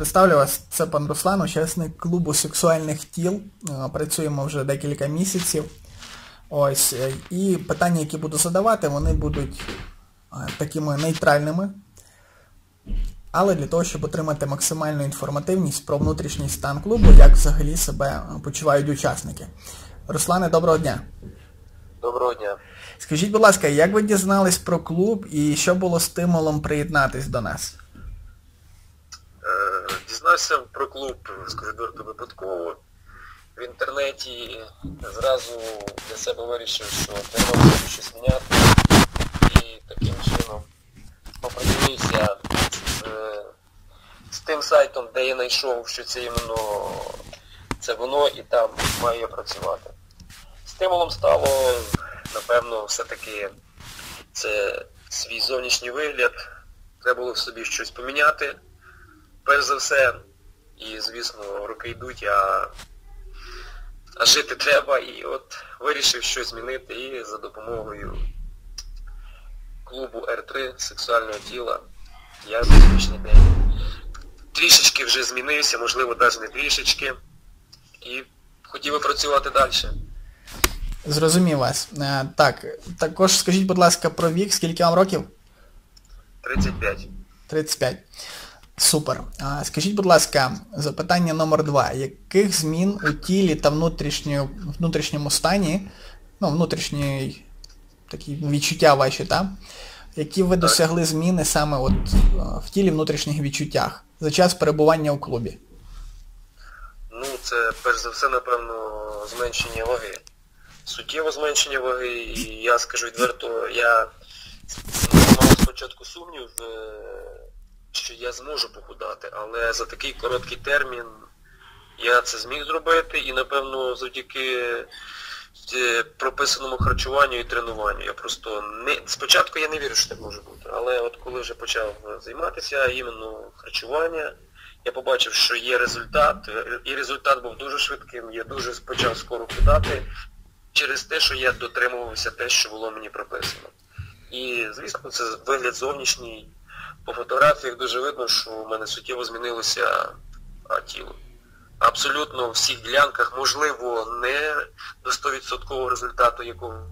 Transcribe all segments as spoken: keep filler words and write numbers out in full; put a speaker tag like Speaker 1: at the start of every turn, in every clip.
Speaker 1: Представлю вас, це пан Руслан, учасник клубу сексуальних тіл. Працюємо вже декілька місяців. Ось. І питання, які буду задавати, вони будуть такими нейтральними. Але для того, щоб отримати максимальну інформативність про внутрішній стан клубу, як взагалі себе почувають учасники. Руслане, доброго дня.
Speaker 2: Доброго дня.
Speaker 1: Скажіть, будь ласка, як ви дізнались про клуб і що було стимулом приєднатись до нас?
Speaker 2: Е, дізнався про клуб, скажу відверто, випадково. В інтернеті зразу для себе вирішив, що треба щось міняти. І таким чином оприділився з, з тим сайтом, де я знайшов, що це іменно це воно, і там маю я працювати. Стимулом стало, напевно, все-таки це свій зовнішній вигляд. Треба було в собі щось поміняти. Перш за все, і, звісно, роки йдуть, а, а жити треба. І от вирішив щось змінити і за допомогою клубу ер три сексуального тіла я на сьогоднішній день трішечки вже змінився, можливо, навіть не трішечки. І хотів би працювати далі.
Speaker 1: Зрозумів вас. Так, також скажіть, будь ласка, про вік. Скільки вам років?
Speaker 2: тридцять п'ять.
Speaker 1: тридцять п'ять. Супер. А, скажіть, будь ласка, запитання номер два. Яких змін у тілі та внутрішньому стані, ну, внутрішні такі відчуття ваші, так? Які ви досягли зміни саме от в тілі, внутрішніх відчуттях за час перебування у клубі?
Speaker 2: Ну, це, перш за все, напевно, зменшення ваги. Суттєве зменшення ваги, і я скажу відверто, я мав спочатку сумнів, що я зможу похудати, але за такий короткий термін я це зміг зробити і, напевно, завдяки прописаному харчуванню і тренуванню. Я просто не... Спочатку я не вірю, що так може бути, але от коли вже почав займатися іменно харчування, я побачив, що є результат, і результат був дуже швидким, я дуже почав скоро худати через те, що я дотримувався те, що було мені прописано. І, звісно, це вигляд зовнішній. По фотографіях дуже видно, що в мене суттєво змінилося тіло. Абсолютно в всіх ділянках, можливо, не до сто відсотків результату, якого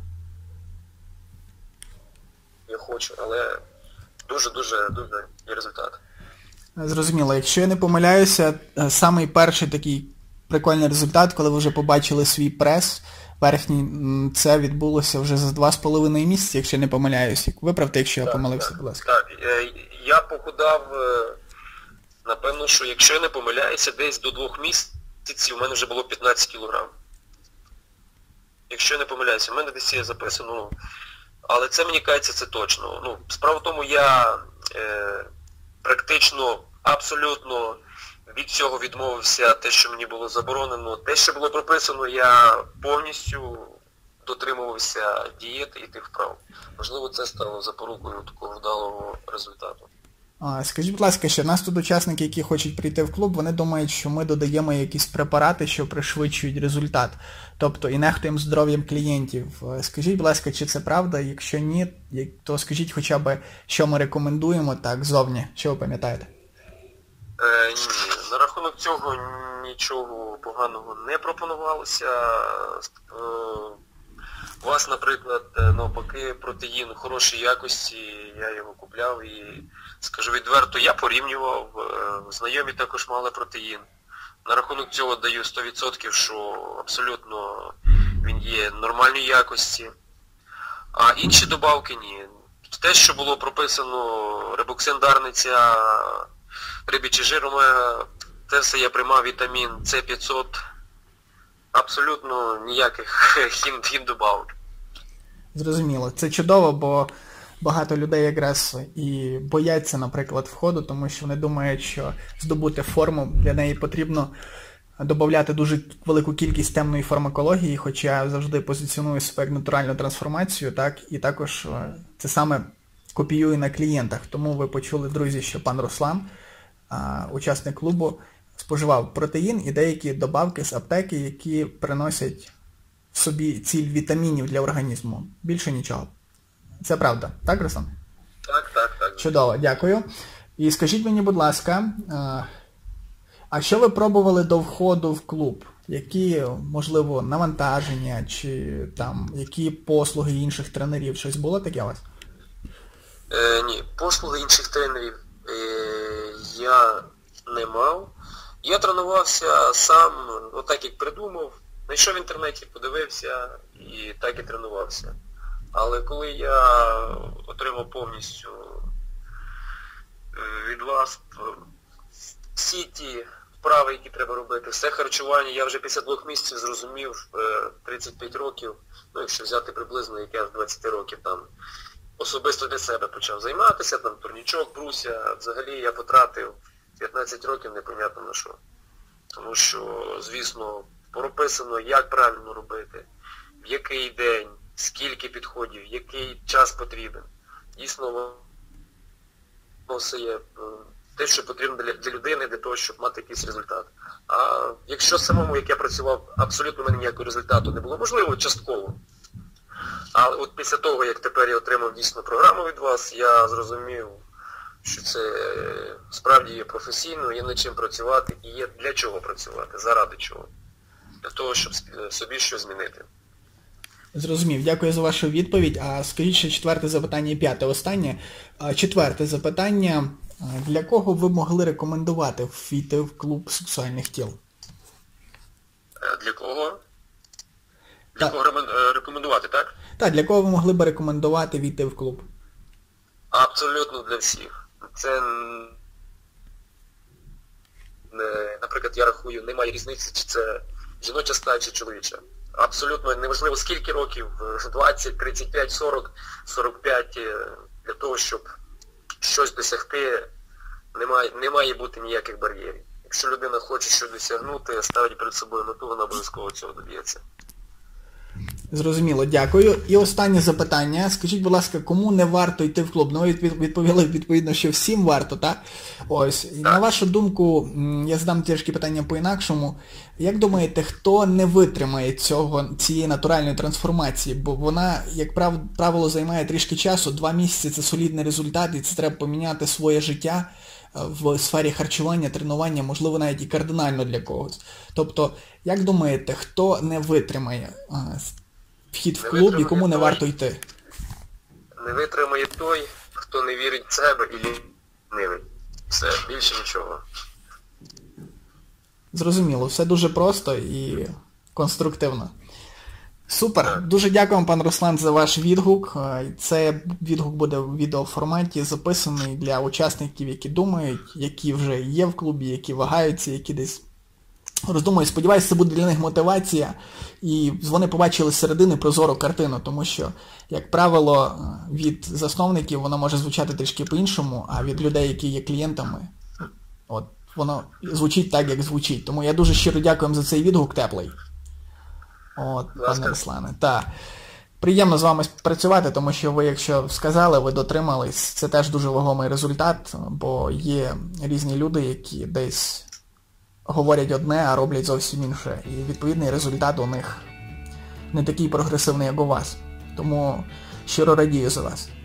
Speaker 2: я хочу, але дуже-дуже дуже є результат.
Speaker 1: Зрозуміло. Якщо я не помиляюся, самий перший такий прикольний результат, коли ви вже побачили свій прес верхній, це відбулося вже за два з половиною місяці, якщо я не помиляюся. Виправте, якщо
Speaker 2: так,
Speaker 1: я помилився,
Speaker 2: так,
Speaker 1: будь ласка.
Speaker 2: Так, я похудав, напевно, що якщо я не помиляюся, десь до двох місяців у мене вже було п'ятнадцять кілограм. Якщо я не помиляюся, в мене десь є записано. Але це, мені кажеться, це точно. Ну, справа в тому, я е, практично, абсолютно від цього відмовився, те, що мені було заборонено. Те, що було прописано, я повністю дотримувався дієти і тих вправ. Можливо, це стало запорукою такого вдалого результату.
Speaker 1: А, скажіть, будь ласка, що в нас тут учасники, які хочуть прийти в клуб, вони думають, що ми додаємо якісь препарати, що пришвидшують результат. Тобто і нехтуємо здоров'ям клієнтів. Скажіть, будь ласка, чи це правда? Якщо ні, то скажіть хоча б, що ми рекомендуємо так зовні. Що ви пам'ятаєте?
Speaker 2: Е, ні, на рахунок цього нічого поганого не пропонувалося. Е, у вас, наприклад, навпаки, протеїн хорошої якості, я його купляв і, скажу відверто, я порівнював, знайомі також мали протеїн. На рахунок цього даю сто відсотків, що абсолютно він є нормальної якості. А інші добавки ні. Те, що було прописано, рибоксин дарниця, рибічий жир омега, це все я приймав, вітамін С п'ятсот. Абсолютно ніяких хімдобавок.
Speaker 1: Зрозуміло. Це чудово, бо багато людей якраз і бояться, наприклад, входу, тому що вони думають, що здобути форму для неї потрібно додати дуже велику кількість темної фармакології, хоча я завжди позиціоную себе як натуральну трансформацію, так, і також це саме копіюю на клієнтах. Тому ви почули, друзі, що пан Руслан, учасник клубу, споживав протеїн і деякі добавки з аптеки, які приносять собі ціль вітамінів для організму. Більше нічого. Це правда. Так, Руслан?
Speaker 2: Так, так, так.
Speaker 1: Чудово, дякую. І скажіть мені, будь ласка, А що ви пробували до входу в клуб? Які, можливо, навантаження, чи там, які послуги інших тренерів? Щось було таке у вас?
Speaker 2: Е, ні, послуги інших тренерів е, я не мав. Я тренувався сам, отак як придумав, знайшов в інтернеті, подивився і так і тренувався. Але коли я отримав повністю від вас всі ті вправи, які треба робити, все харчування, я вже після двох місяців зрозумів, тридцять п'ять років, ну якщо взяти приблизно, як я з двадцяти років там, особисто для себе почав займатися, там турнічок, бруся, взагалі я потратив п'ятнадцять років непонятно на що. Тому що, звісно, прописано, як правильно робити, в який день, скільки підходів, який час потрібен. Дійсно, воно все є те, що потрібно для, для людини, для того, щоб мати якийсь результат. А якщо самому, як я працював, абсолютно в мене ніякого результату не було, можливо, частково. А от після того, як тепер я отримав дійсно програму від вас, я зрозумів, що це справді є професійно, є над чим працювати і є для чого працювати, заради чого. Для того, щоб собі щось змінити.
Speaker 1: Зрозумів. Дякую за вашу відповідь. А скажіть ще четверте запитання і п'яте останнє. Четверте запитання. Для кого ви могли рекомендувати війти в клуб сексуальних тіл?
Speaker 2: Для кого? Для так. Кого рекомендувати, так?
Speaker 1: Так, для кого ви могли б рекомендувати війти в клуб?
Speaker 2: Абсолютно для всіх. Це, наприклад, я рахую, немає різниці, чи це жіноча стать, чи чоловіча. Абсолютно неважливо, скільки років, двадцять, тридцять п'ять, сорок, сорок п'ять, для того, щоб щось досягти, немає, не має бути ніяких бар'єрів. Якщо людина хоче щось досягнути, ставить перед собою мету, вона обов'язково цього доб'ється.
Speaker 1: Зрозуміло, дякую. І останнє запитання. Скажіть, будь ласка, кому не варто йти в клуб? Ну, ви відповіли, відповідно, що всім варто, так? Ось. Так. На вашу думку, я задам трішки питання по-інакшому. Як думаєте, хто не витримає цього, цієї натуральної трансформації? Бо вона, як правило, займає трішки часу. Два місяці – це солідний результат, і це треба поміняти своє життя в сфері харчування, тренування, можливо, навіть і кардинально для когось. Тобто, як думаєте, хто не витримає вхід в клуб і кому не варто йти?
Speaker 2: Не витримає той, хто не вірить в себе і лінивий. Все, більше нічого.
Speaker 1: Зрозуміло, все дуже просто і конструктивно. Супер. Так. Дуже дякую вам, пан Руслан, за ваш відгук. Це відгук буде в відеоформаті, записаний для учасників, які думають, які вже є в клубі, які вагаються, які десь роздумують. Сподіваюся, це буде для них мотивація, і вони побачили з середини прозору картину, тому що, як правило, від засновників воно може звучати трішки по-іншому, а від людей, які є клієнтами, от, воно звучить так, як звучить. Тому я дуже щиро дякую вам за цей відгук теплий. От, пане Руслане. Так. Приємно з вами працювати, тому що ви, якщо сказали, ви дотримались, це теж дуже вагомий результат, бо є різні люди, які десь говорять одне, а роблять зовсім інше. І відповідний результат у них не такий прогресивний, як у вас. Тому щиро радію за вас.